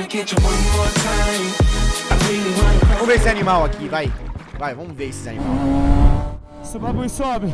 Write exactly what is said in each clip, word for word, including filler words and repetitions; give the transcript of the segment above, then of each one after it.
Vamos ver esse animal aqui, vai. Vai, vamos ver esse animal. Esse bagulho sobe.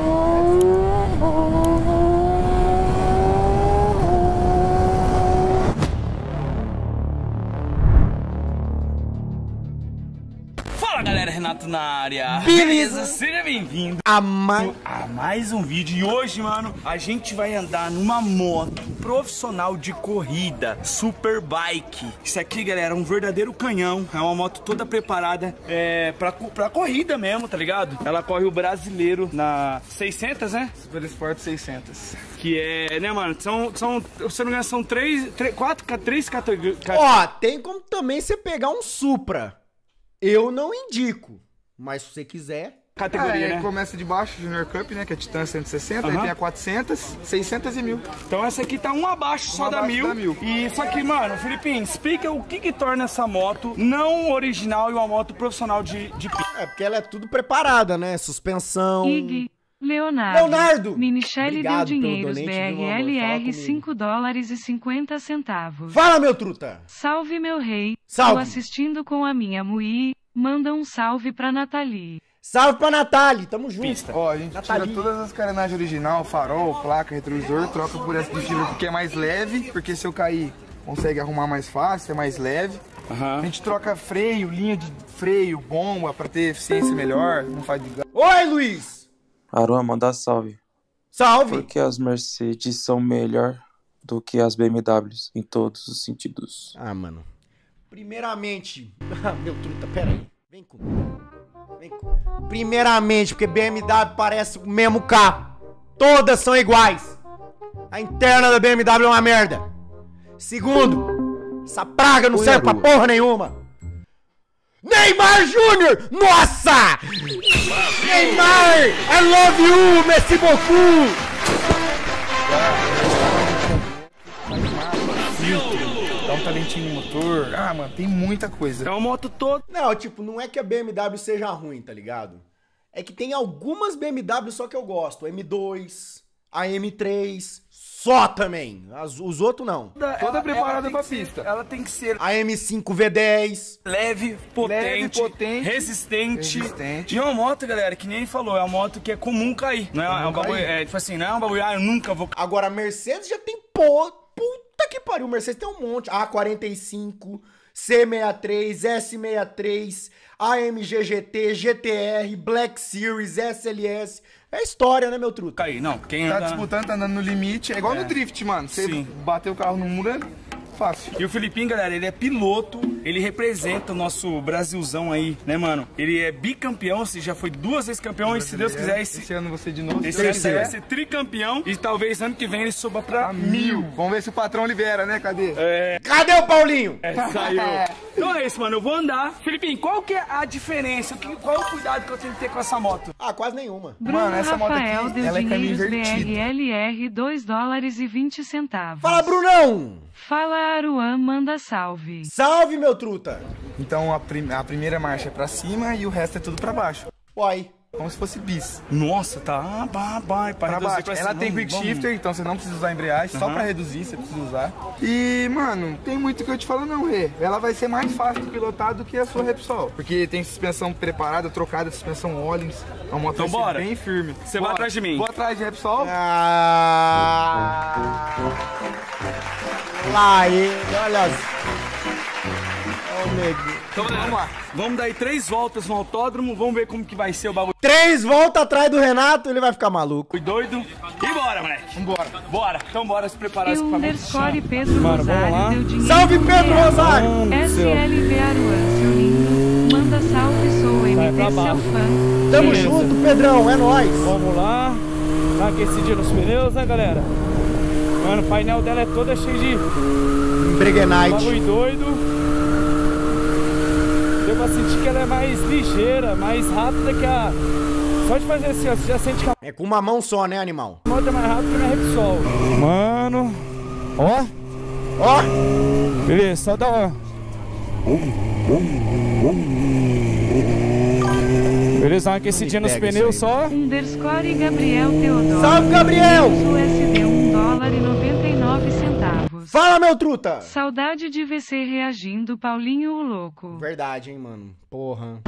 Fala galera, Renato na área. Beleza? Seja bem-vindo A mais... a mais um vídeo. E hoje, mano, a gente vai andar numa moto profissional de corrida, Superbike. Isso aqui, galera, é um verdadeiro canhão. É uma moto toda preparada é, pra, pra corrida mesmo, tá ligado? Ela corre o brasileiro na seiscentos, né? Super Sport seiscentos. Que é, né, mano? São, são, se eu não me engano, são três, três quatro, três categorias. Ó, tem como também você pegar um Supra. Eu não indico, mas se você quiser... Categoria, Ah, é, né? começa de baixo, Junior Cup, né? Que é Titan cento e sessenta, Uhum. aí tem a quatrocentos, seiscentos e mil. Então essa aqui tá um abaixo só Um da, abaixo mil. da mil. E isso aqui, mano, Filipinho, explica o que que torna essa moto não original e uma moto profissional de, de... É, porque ela é tudo preparada, né? Suspensão... Ig, Leonardo. Leonardo! Minichelli deu Obrigado pelo dinheiros donate, B viu, R amor? Fala L R comigo. cinco dólares e cinquenta centavos. Fala, meu truta! Salve meu rei. Salve. Tô assistindo com a minha Mui. Manda um salve pra Nathalie. Salve pra Natália, tamo junto. Pista. Ó, a gente Nathalie. tira todas as carenagens original, farol, placa, retrovisor, troca por essa de fibra porque é mais leve, porque se eu cair, consegue arrumar mais fácil, é mais leve. Aham. A gente troca freio, linha de freio, bomba, pra ter eficiência melhor, não faz de gasto. Oi, Luiz! Aruan, manda salve. Salve! Porque as Mercedes são melhor do que as B M Ws em todos os sentidos. Ah, mano. Primeiramente... Ah, meu truta, pera aí. Vem comigo. Vem comigo. Primeiramente, porque B M W parece o mesmo carro. Todas são iguais. A interna da B M W é uma merda. Segundo, essa praga não Oi, serve pra Aru. porra nenhuma. Neymar Júnior! Nossa! Neymar! I love you, Messi beaucoup! Filtro, dá um talentinho no motor. Ah, mano, tem muita coisa. É uma moto toda... Não, tipo, não é que a B M W seja ruim, tá ligado? É que tem algumas B M W só que eu gosto. A M dois, a M três, só também. As- os outros não. Toda preparada tem pra que ser- pista. Ela tem que ser A M cinco V dez. leve, potente, potente, resistente. resistente. E é uma moto, galera, que nem ele falou, é uma moto que é comum cair. Não é, é um bagulho, cair. é tipo assim, não é um bagulho, ah, eu nunca vou... Agora, a Mercedes já tem pô... Puta que pariu. Mercedes tem um monte. A quarenta e cinco, C sessenta e três, S sessenta e três, A M G G T, G T R, Black Series, S L S. É história, né, meu truta? Cair, não, quem Tá anda... disputando, tá andando no limite. É igual no drift, mano. Você Sim. bater o carro no muro é fácil. E o Filipinho, galera, ele é piloto, ele representa o nosso Brasilzão aí, né, mano? Ele é bicampeão, se já foi duas vezes campeão, e se Deus quiser, esse, Esse ano você de novo. esse ano ele terceiro. vai ser tricampeão, e talvez ano que vem ele suba pra Tá mil. Vamos ver se o patrão libera, né? Cadê? Cadê o Paulinho? É, saiu. Então é isso, mano, eu vou andar. Filipinho, qual que é a diferença? O que- Qual é o cuidado que eu tenho que ter com essa moto? Ah, quase nenhuma. Bruno Mano, essa moto Rafael aqui, deu ela é caminho dinheiros B invertido. R L R dois dólares e vinte centavos. Fala, Brunão! Fala Aruan, manda salve. Salve, meu truta! Então a, prim- a primeira marcha é pra cima e o resto é tudo pra baixo. Uai. Como se fosse bis. Nossa, tá, ah, bah, bah, pra Pra reduzir baixo. pra Ela cima. tem Vamos, quick vamos. shifter, então você não precisa usar a embreagem. Só Aham. pra reduzir você precisa usar. E, mano, tem muito que eu te falo não, Rê. Ela vai ser mais fácil de pilotar do que a sua Repsol. Porque tem suspensão preparada, trocada, suspensão Ollins. É uma moto Então vai ser bora. bem firme. Você vai Bora. atrás de mim. Vou atrás de Repsol. Ah... Lá ele, olha as... Ó o neguinho. Então, vamos lá. Vamos dar aí três voltas no autódromo, vamos ver como que vai ser o bagulho. Três voltas atrás do Renato, ele vai ficar maluco. Fui doido. E bora, moleque. Vambora. Bora. Então bora se preparar esse E equipamento. underscore Pedro Mano, vamos lá. Rosário deu dinheiro. Salve, Pedro real. Rosário! Mano do S céu. L V Aruan, seu lindo. Manda salve, sou Vai M pra T, seu baixo. fã. Tamo Beleza. junto, Pedrão, é nóis. Vamos lá. Tá aquecidinho nos pneus, né, galera? Mano, o painel dela é toda cheio de Breguenite. bagulho doido. Deu pra sentir que ela é mais ligeira, mais rápida que a... Só de fazer assim, ó, você já sente que a É com uma mão só, né, animal? moto é mais rápida que a minha Repsol. Mano, ó, Ó, beleza, só dá uma... Beleza, dá uma aquecidinha nos pega isso pneus aí. só. Underscore Gabriel Teodoro. Salve, Gabriel! U S D um dólar e noventa e nove centavos. centavos. Fala, meu truta! Saudade de V C reagindo, Paulinho o louco. Verdade, hein, mano. Porra.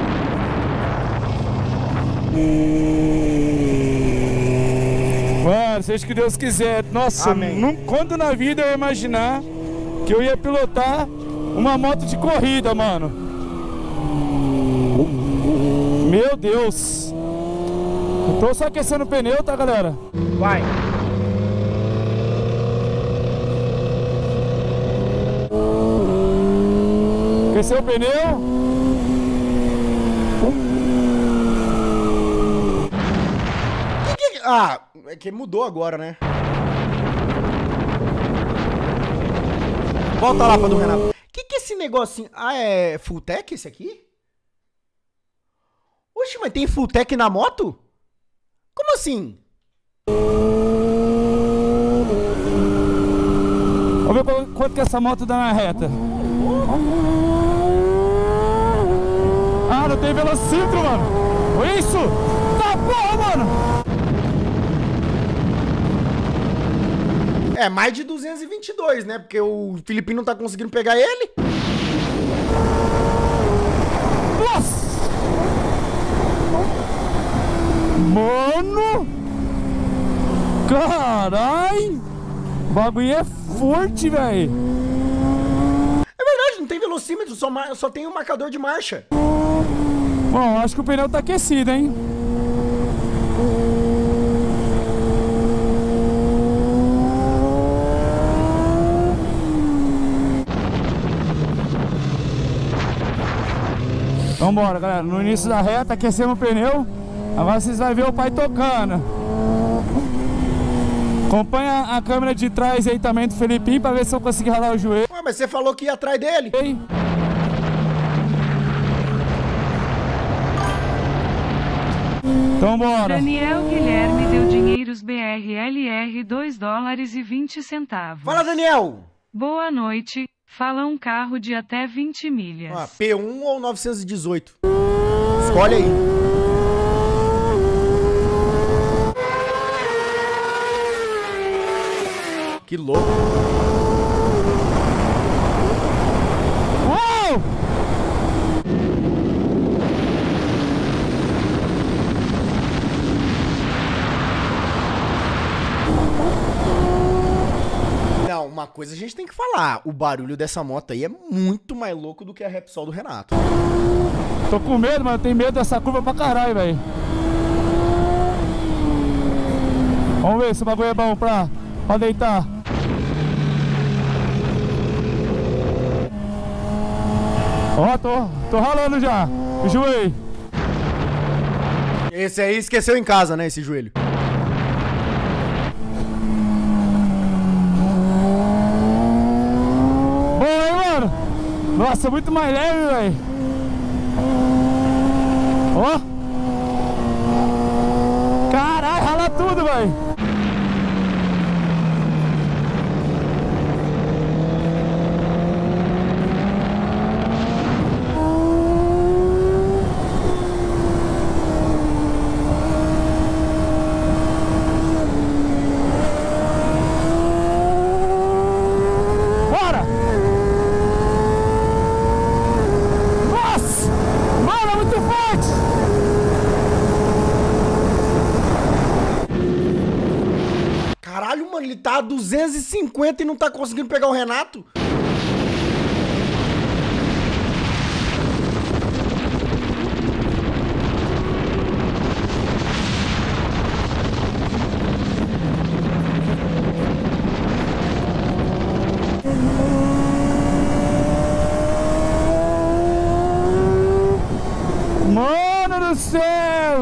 Mano, seja que Deus quiser. Nossa, Amém. não, quando na vida eu ia imaginar que eu ia pilotar uma moto de corrida, mano. Meu Deus. Eu tô só aquecendo o pneu, tá, galera? Vai. Aqueceu o pneu. Que que... Ah, é que mudou agora, né? Volta lá pra do Renato. Que que é esse negocinho? Ah, é full tech esse aqui? Oxe, mas tem full tech na moto? Como assim? Vamos ver quanto, quanto que essa moto dá na reta. Ah, não tem velocímetro, mano. Olha isso. Tá porra, mano. É, mais de duzentos e vinte e dois, né? Porque o Filipinho não tá conseguindo pegar ele. Nossa! Mano! Carai! O bagulho é forte, velho. É verdade, não tem velocímetro, só, mar... só tem um marcador de marcha. Bom, acho que o pneu tá aquecido, hein? Vambora, galera. No início da reta, aquecemos o pneu. Agora vocês vão ver o pai tocando. Acompanha a câmera de trás aí também do Felipinho pra ver se eu consigo ralar o joelho. Ué, mas você falou que ia atrás dele. Ei. Então bora. Daniel Guilherme deu dinheiros B R L R dois dólares e vinte centavos. Fala, Daniel. Boa noite. Fala um carro de até vinte milhas. Ah, P um ou novecentos e dezoito? Escolhe aí. Que louco. Uou! Não, uma coisa a gente tem que falar. O barulho dessa moto aí é muito mais louco do que a Repsol do Renato. Tô com medo, mano. Tenho medo dessa curva pra caralho, velho. Vamos ver se o bagulho é bom pra, pra deitar. Ó, tô, tô ralando já. Enjoei. Esse aí esqueceu em casa, né? Esse joelho. Bom, hein, mano? Nossa, muito mais leve, velho. Ó. Caralho, rala tudo, velho. Caralho, mano, ele tá a duzentos e cinquenta e não tá conseguindo pegar o Renato? Mano do céu!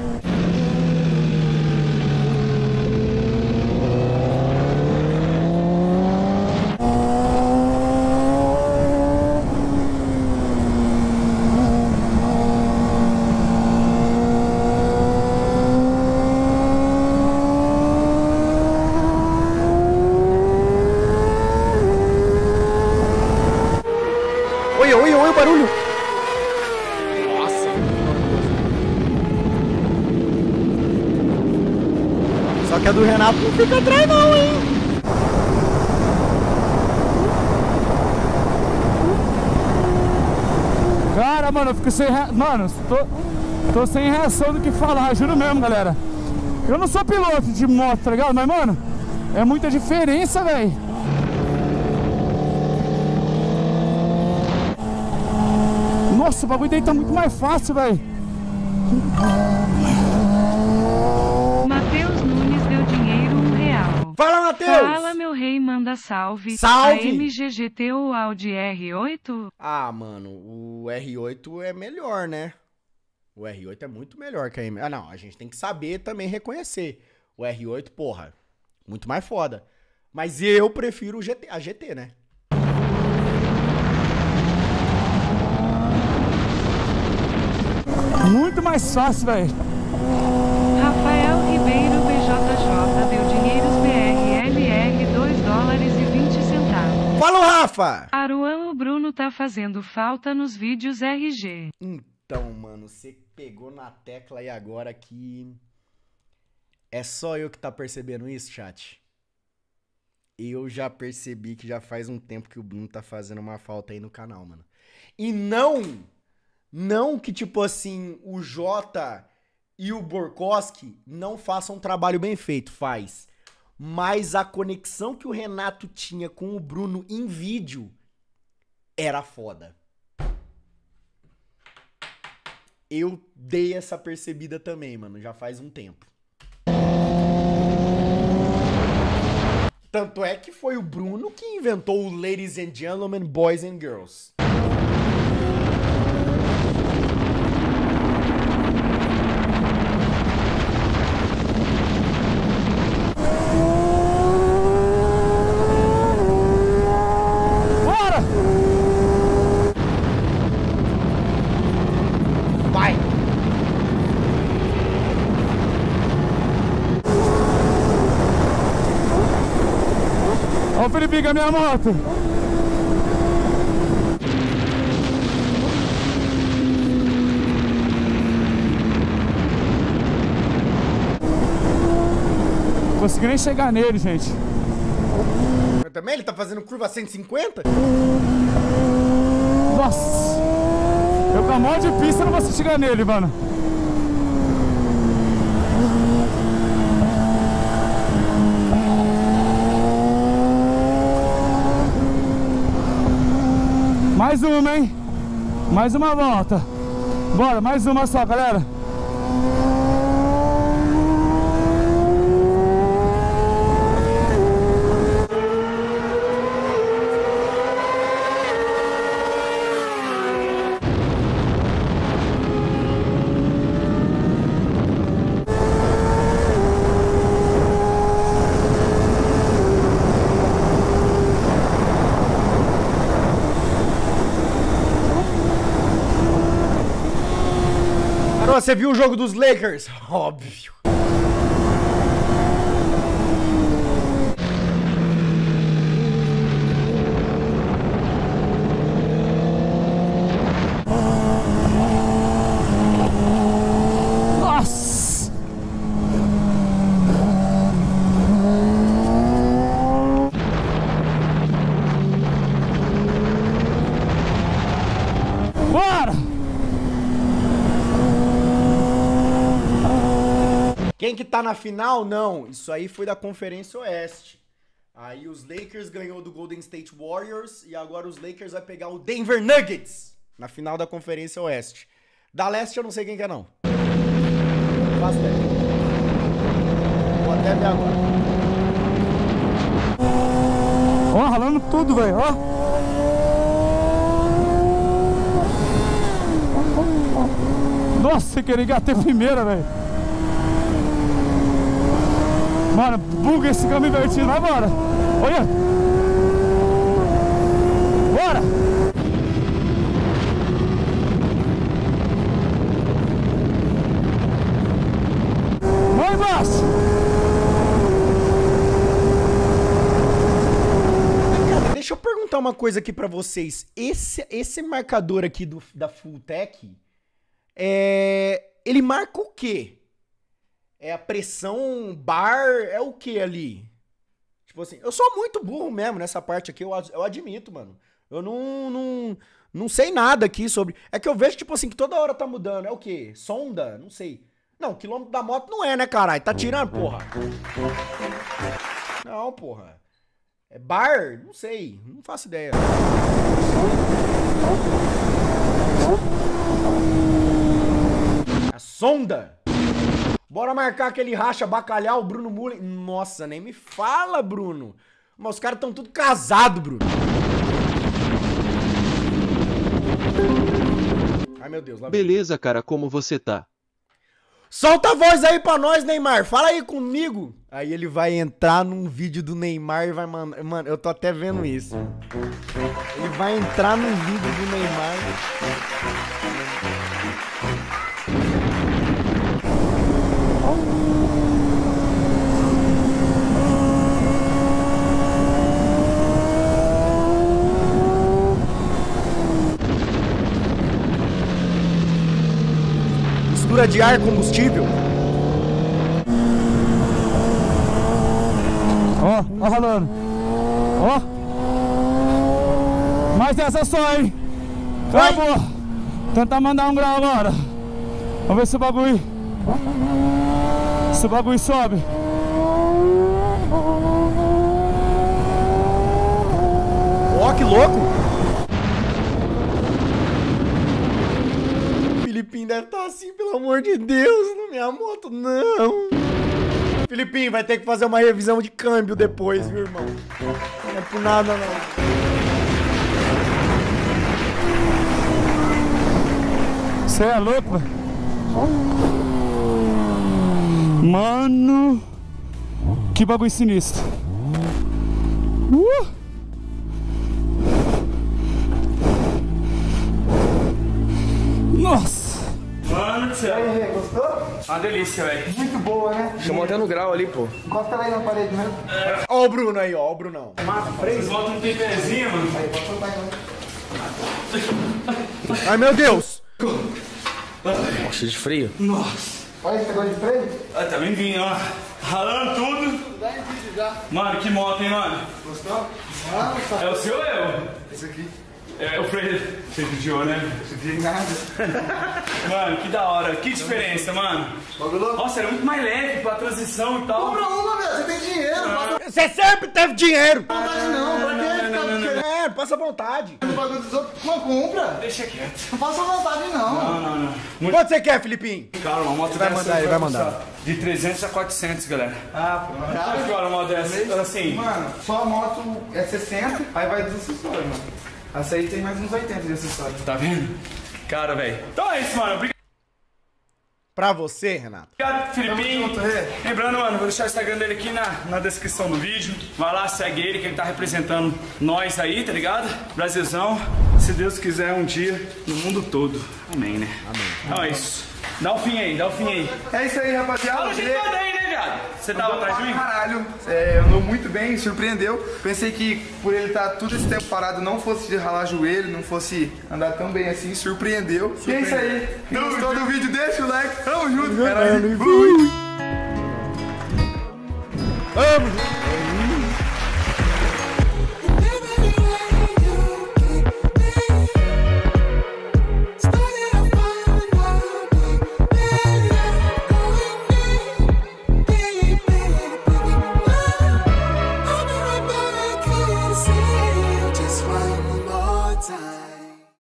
Oi, oi, oi, o barulho. Nossa. Só que a do Renato não fica atrás não, hein? falar, mano, eu fico sem rea... Mano, tô, tô sem reação do que falar, juro mesmo, galera. Eu não sou piloto de moto, tá ligado? Mas, mano, é muita diferença, velho. Nossa, o bagulho daí tá muito mais fácil, velho. Matheus Nunes deu dinheiro um real. Fala, Matheus! Fala, meu rei, manda salve. Salve! A M G G T ou Audi R oito? Ah, mano, o R oito é melhor, né? O R oito é muito melhor que a M G. Ah, não, a gente tem que saber também reconhecer. O R oito, porra, muito mais foda. Mas eu prefiro o G T, a G T, né? Muito mais fácil, velho. Rafael Ribeiro B J J deu dinheiros B R L R dois dólares e vinte centavos. Fala, Rafa! Aruan, o Bruno tá fazendo falta nos vídeos R G. Então, mano, você pegou na tecla aí agora que... É só eu que tá percebendo isso, chat? Eu já percebi que já faz um tempo que o Bruno tá fazendo uma falta aí no canal, mano. E não... Não que, tipo assim, o Jota e o Borkowski não façam um trabalho bem feito, faz. Mas a conexão que o Renato tinha com o Bruno em vídeo era foda. Eu dei essa percebida também, mano, já faz um tempo. Tanto é que foi o Bruno que inventou o Ladies and Gentlemen, Boys and Girls. Ó o Felipe com a minha moto. Não consegui nem chegar nele, gente. Mas também ele tá fazendo curva cento e cinquenta? Nossa! Eu com a mão de pista não posso chegar nele, mano. Mais uma, hein? Mais uma volta. Bora, mais uma só, galera. Você viu o jogo dos Lakers? Óbvio. Nossa! Bora! Quem que tá na final? Não, isso aí foi da Conferência Oeste. Aí os Lakers ganhou do Golden State Warriors e agora os Lakers vai pegar o Denver Nuggets na final da Conferência Oeste. Da Leste eu não sei quem que é não. Faço ideia. Vou até ver agora. Ó, ralando tudo, velho, ó. Nossa, queria engatar primeira, velho. Mano, buga esse câmbio invertido, vai embora. Olha. Bora. Vai embaixo. Cara, deixa eu perguntar uma coisa aqui pra vocês. Esse, esse marcador aqui do, da Fulltech, é, ele marca o quê? É a pressão bar, é o que ali? Tipo assim, eu sou muito burro mesmo nessa parte aqui, eu, eu admito, mano. Eu não, não, não sei nada aqui sobre... É que eu vejo, tipo assim, que toda hora tá mudando. É o quê? Sonda? Não sei. Não, quilômetro da moto não é, né, caralho? Tá tirando, porra. Não, porra. É bar? Não sei. Não faço ideia. A sonda. Bora marcar aquele racha bacalhau, Bruno Mullen. Nossa, nem me fala, Bruno. Mas os caras estão tudo casados, Bruno. Ai, meu Deus. Lá vem. Beleza, cara, como você tá? Solta a voz aí pra nós, Neymar. Fala aí comigo. Aí ele vai entrar num vídeo do Neymar e vai mandar... Mano, eu tô até vendo isso. Ele vai entrar num vídeo do Neymar. Mistura de ar combustível. Ó, ó rolando. Ó. Mais essa só, hein? Acabou. Tentar mandar um grau agora. Vamos ver se o bagulho... Se o bagulho sobe. Ó, que louco. Filipinho deve estar assim, pelo amor de Deus, na minha moto, não. Filipinho, vai ter que fazer uma revisão de câmbio depois, viu, irmão? Não é por nada, não. Você é louco, velho? Mano, que bagulho sinistro. Uh! Nossa! Mano do céu. Aí, Rê, gostou? Uma delícia, velho. Muito boa, né? Chamou até no grau ali, pô. Encosta ela aí na parede mesmo. Ó o Bruno aí, ó o Brunão. Vocês botam um temperezinho, mano. Aí, pode soltar aí, Ai, meu Deus. Nossa, de frio. Nossa. olha esse negócio de freio. Ah, tá bem vinho, ó. Ralando tudo. Mano, que moto, hein, mano? Gostou? É o seu ou eu? Esse aqui. É o freio. Você pediu, né? Esse aqui nada. Mano, que da hora. Que diferença, mano. Bagulho? Nossa, era muito mais leve pra transição e tal. Compra uma, velho. Você tem dinheiro. Não Você sempre teve dinheiro. passa vontade não. Pra que ficar querendo É, passa vontade. o bagulho dos outros? Uma compra. Deixa quieto. Não passa vontade não. Não, não, não. Muito Quanto você quer, Filipinho? caro, uma moto vai dessa mandar, ele vai mandar. custar De trezentos a quatrocentos, galera. Ah, pô. Quanto que uma moto dessa? Assim, Mano, só a moto é sessenta, aí vai dos acessórios, mano. Essa aí tem mais uns oitenta de acessórios. tá vendo? Cara, velho. Então é isso, mano. Obrigado. Pra você, Renato. Obrigado, Filipinho. Tamo junto, Rê. Lembrando, mano, vou deixar o Instagram dele aqui na, na descrição do vídeo. Vai lá, segue ele, que ele tá representando nós aí, tá ligado? Brasilzão. Se Deus quiser, um dia no mundo todo. Amém, né? Amém. Então é isso. Dá um fim aí, dá um fim aí. É isso aí, rapaziada. Fala o jeito todo aí, né, viado? Você tava atrás de mim? Caralho, é, andou muito bem, surpreendeu. Pensei que por ele estar todo esse tempo parado não fosse ralar joelho, não fosse andar tão bem assim, surpreendeu. E é isso aí. Gostou do vídeo? Deixa o like. Tamo junto, caralho. Vamos.